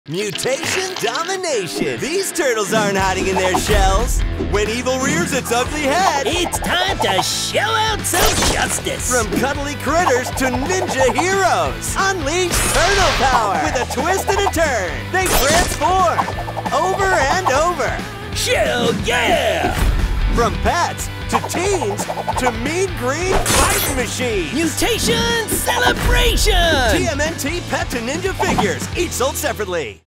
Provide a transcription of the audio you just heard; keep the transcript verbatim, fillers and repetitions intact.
Mutation domination! These turtles aren't hiding in their shells. When evil rears its ugly head, it's time to show out some justice! From cuddly critters to ninja heroes, unleash turtle power! With a twist and a turn, they transform! Over and over! Show yeah! From pets to teens to mean green fighting machines! Mutation celebration! T M N T Pet to Ninja figures, each sold separately.